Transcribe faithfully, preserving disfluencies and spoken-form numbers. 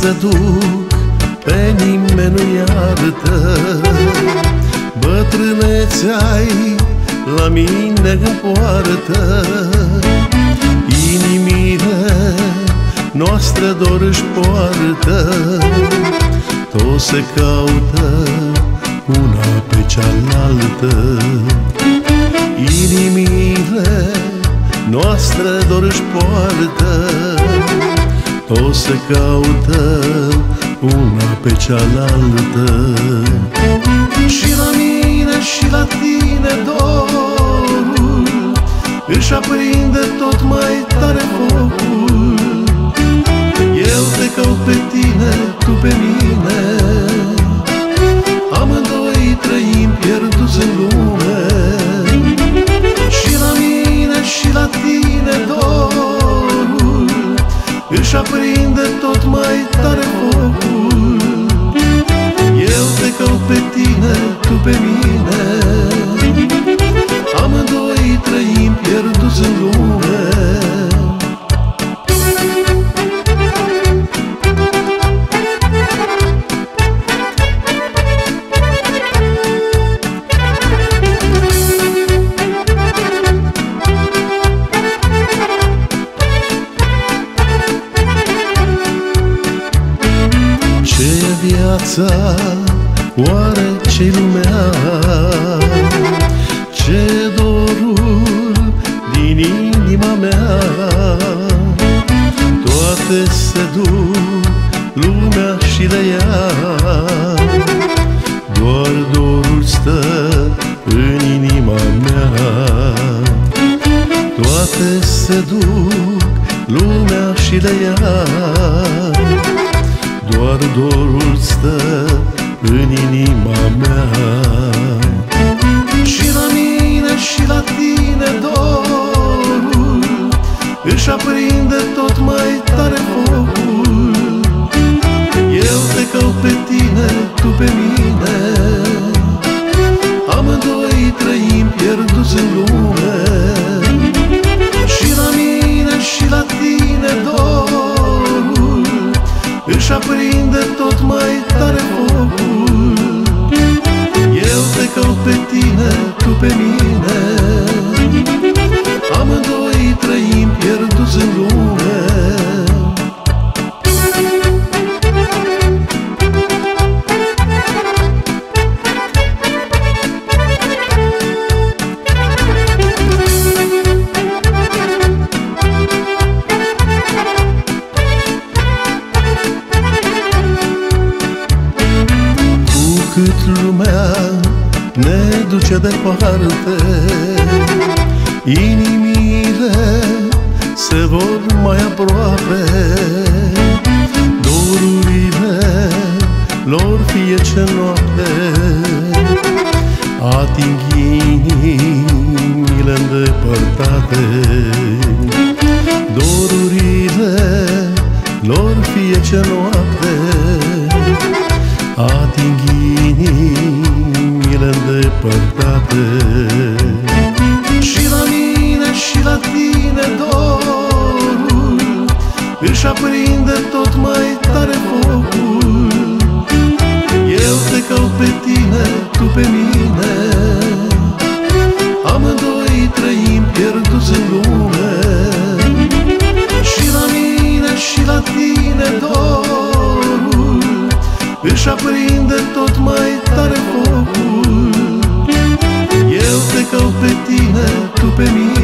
să duc, pe nimeni nu iartă. Bătrânețea-i la mine în poartă, inimile noastre dor își poartă. Toți se caută una pe cealaltă, inimile noastre dor își poartă. Toți se caută una pe cealaltă. Și la mine și la tine dorul își aprinde tot mai tare focul. Eu te caut pe tine, tu pe mine, amândoi trăim pierduți în lume. Și la mine și la tine dorul își aprinde tot mai tare focul. Eu te caut pe tine, tu pe mine, amândoi trăim pierduți în lume. Ce-i viața, oare ce-i lumea? Ce dorul din inima mea? Toate se duc, lumea și le ia, doar dorul stă în inima mea. Toate se duc, lumea și le ia, doar dorul stă în inima mea. Și la mine și la tine dorul își aprinde tot mai tare focul. Eu te caut pe tine, tu pe mine, amândoi trăim pierduți în lume. Și la mine și la tine dorul își aprinde tot mai tare focul. Eu te caut pe tine, tu pe mine, amândoi trăim pierduți în lume. Cât lumea ne duce departe, inimile se vor mai aproape. Dorurile lor fie ce noapte ating inimile îndepărtate. Dorurile lor fie ce noapte ating inimile îndepărtate. Și la mine și la tine dorul își aprinde tot mai tare focul. Eu te caut pe tine, tu pe mine, amândoi trăim pierduți în lume. Și la mine și la tine dorul își aprinde tot mai tare focul. Eu te caut pe tine, tu pe mine,